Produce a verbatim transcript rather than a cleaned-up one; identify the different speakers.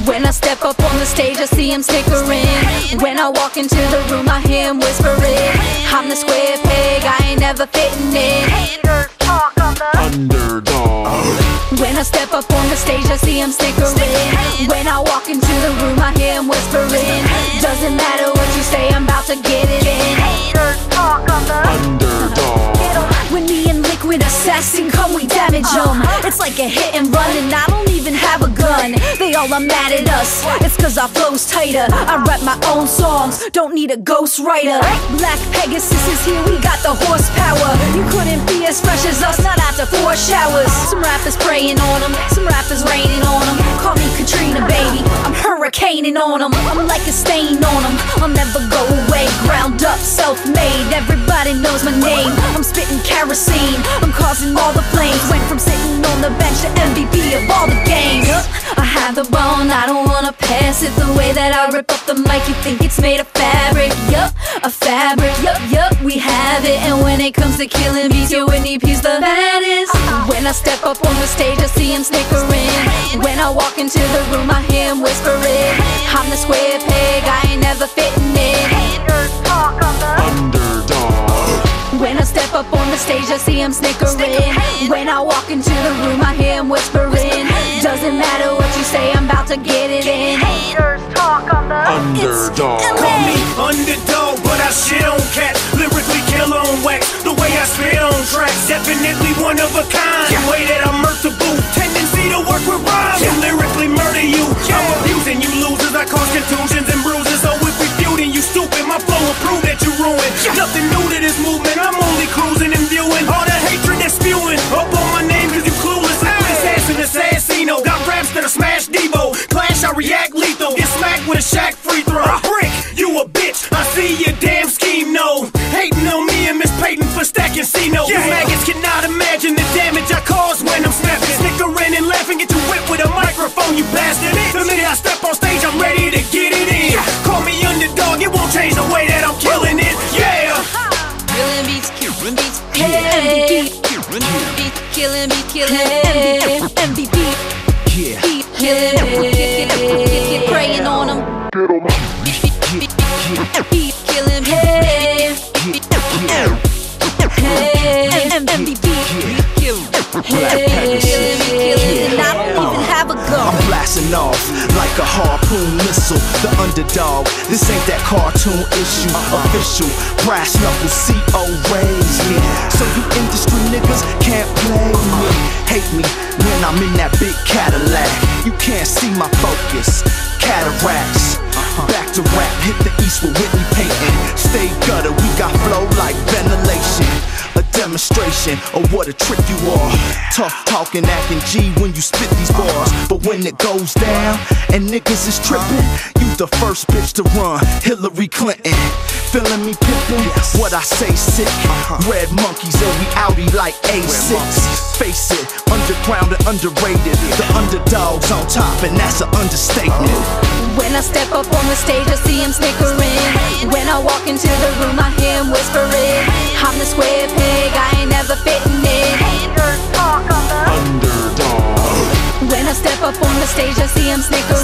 Speaker 1: When I step up on the stage, I see him snickering. When I walk into the room, I hear him whispering. I'm the square peg, I ain't never fitting in.
Speaker 2: Haters talk on the
Speaker 3: underdog.
Speaker 1: When I step up on the stage, I see him snickering. When I walk into the room, I hear him whispering. Doesn't matter what you say, I'm about to get it in.
Speaker 2: haters talk on the
Speaker 3: Underdog.
Speaker 1: When me and Liquid Assassin come, we damage them. It's like a hit and run, and I don't even have a gun. They all are mad at us, it's cause our flow's tighter. I rap my own songs, don't need a ghostwriter. Black Pegasus is here, we got the horsepower. You couldn't be as fresh as us, not after four showers. Some rappers praying on them, some rappers raining on them. Call me Katrina, baby, I'm hurricaning on them. I'm like a stain on them, I'll never go away. Ground up, self-made, everybody knows my name. I'm spitting kerosene, I'm causing all the flames. Went from sitting on the bench to M V P of all the games. I have the bone, I don't wanna pass it. The way that I rip up the mic, you think it's made of fabric. Yup, a fabric, yup, yup, we have it. And when it comes to killing beats, yo, Whitney P's the baddest. When I step up on the stage, I see him snickering. When I walk into the room, I hear him whispering. I'm the square peg, I ain't never fitting in.
Speaker 2: haters talk on the
Speaker 3: Underdog.
Speaker 1: When I step up on the stage, I see him snickering. When I walk into the room, I hear him whispering. Doesn't matter what you say, I'm about to get it in.
Speaker 2: haters talk on the
Speaker 3: Underdog.
Speaker 4: Call me underdog, but I shit on cats. Lyrically kill on wax. The way I spit on tracks, definitely one of a kind. The way that I murk the boot, tendency to work with rhymes and lyrically murder you. I'm abusing you losers, I cause contusions and bruises. So if we feuding, you stupid, my flow will prove that you ruined. Nothing new to this movement, I'm only cruising and viewing all the hatred that's spewing up on my name cause you clueless. Assassin, assassino, got raps that'll smash Devo. Clash, I react lethal, get smacked with a Shaq free throw. Brick, you a bitch, I see your damn scheme, no. Hating on me and Miss Payton for stacking C-No. You maggots cannot imagine the damage I cause when I'm snapping. Snickering and laughing, get you whipped with a microphone, you bastard. The minute I step on stage, I'm ready to get it in. Call me underdog, it won't change the way that I'm killing it, yeah.
Speaker 1: Killing beats, killing beats, M V P. Beat, killing beat, killing M V P.
Speaker 5: Yeah.
Speaker 1: Beat, killing beat, praying on them. Beat, killing beat, M V P. Killing killing, I don't even have a gun.
Speaker 5: I'm blasting off like a harpoon missile. The underdog, this ain't that cartoon issue. Official, brass knuckles, C O raise me. So you industry niggas can't play me. Hate me when I'm in that big Cadillac. You can't see my focus, cataracts. Back to rap, hit the east with Whitney Payton. Stay gutter, we got flow like ventilation. A demonstration of what a trick you are. Tough talking, acting G when you spit these bars. But when it goes down and niggas is tripping, you the first bitch to run, Hillary Clinton. Feeling me pippin', what I say sick. Red monkeys and we outie like A six. Face it, underground and underrated. The underdog's on top and that's an understatement.
Speaker 1: When I step up on the stage, I see him snickering. When I walk into the room, I hear him whispering. I'm the square peg, I ain't never fitting in.
Speaker 2: haters talk on the
Speaker 3: Underdog.
Speaker 1: When I step up on the stage, I see him snickering.